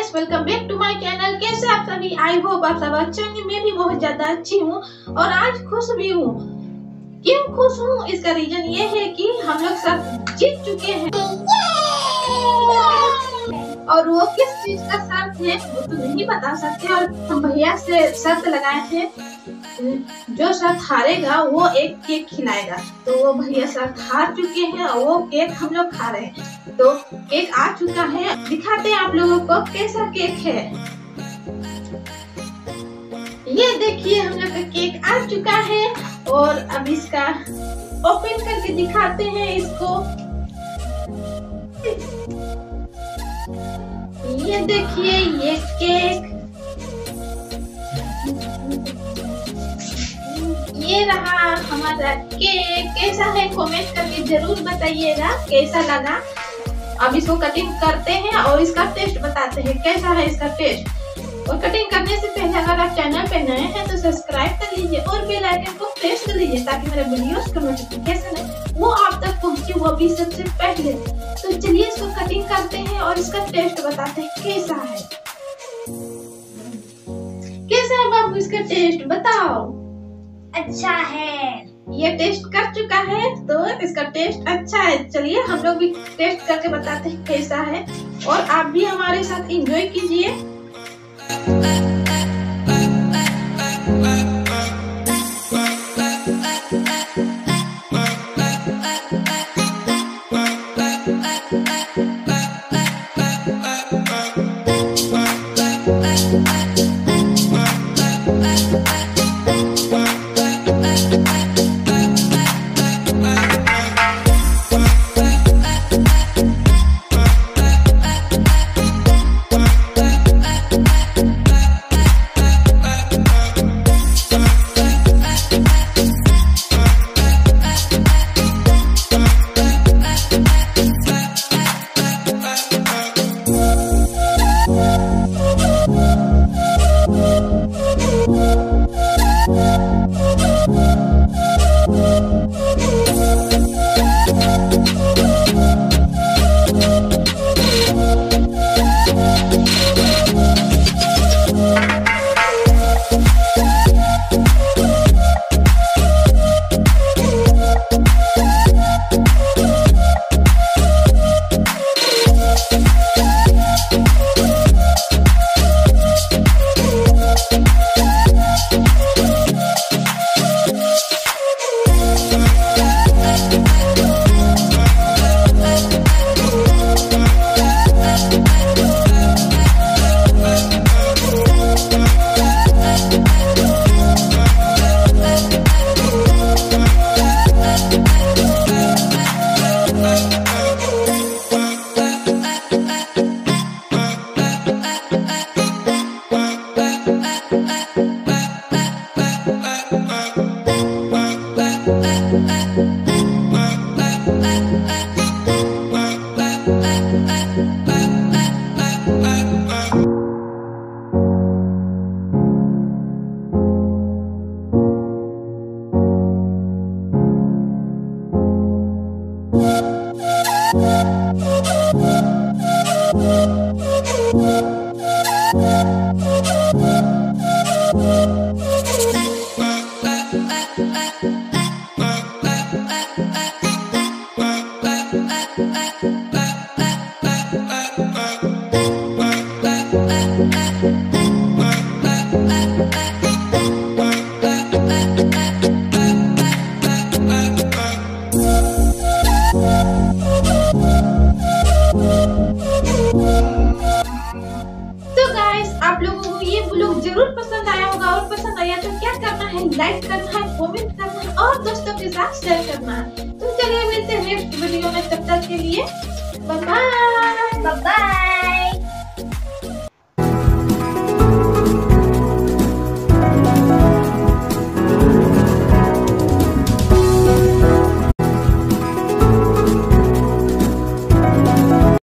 Guys, welcome back to my channel. कैसे आप सभी? आई होप आप सब अच्छे होंगे। मैं भी बहुत ज्यादा अच्छी हूँ और आज खुश भी हूँ। क्यों खुश हूँ? इसका रीजन ये है कि हम लोग सब जीत चुके हैं और वो किस चीज का शर्त है वो तो नहीं बता सकते। और हम भैया से शर्त लगाए थे, जो शर्त हारेगा वो एक केक खिलाएगा। तो वो भैया शर्त हार चुके हैं और वो केक हम लोग खा रहे हैं। तो केक आ चुका है, दिखाते हैं आप लोगों को कैसा केक है। ये देखिए, हम लोग का केक आ चुका है और अब इसका ओपन करके दिखाते हैं इसको। ये देखिए, ये केक, ये रहा हमारा केक। कैसा है कमेंट करके जरूर बताइएगा कैसा लगा। अब इसको कटिंग करते हैं और इसका टेस्ट बताते हैं कैसा है इसका टेस्ट। और कटिंग करने से पहले अगर आप चैनल पे नए हैं तो सब्सक्राइब कर लीजिए और बेल आइकन को प्रेस कर लीजिए ताकि मेरे वीडियोस का नोटिफिकेशन है वो आप तक पहुंचे, वो भी सबसे पहले। तो चलिए इसको कटिंग करते हैं और इसका टेस्ट बताते हैं कैसा है। कैसा है बाबू इसका टेस्ट? बताओ। अच्छा है। ये टेस्ट कर चुका है तो इसका टेस्ट अच्छा है। चलिए हम लोग भी टेस्ट करके बताते हैं कैसा है और आप भी हमारे साथ एंजॉय कीजिए। आप लोगों को ये ब्लॉग जरूर पसंद आया होगा और पसंद आया तो क्या करना है, लाइक करना है, कमेंट करना है और दोस्तों के साथ शेयर करना है। तो चलिए मिलते हैं नेक्स्ट वीडियो में, तब तक के लिए बाय बाय।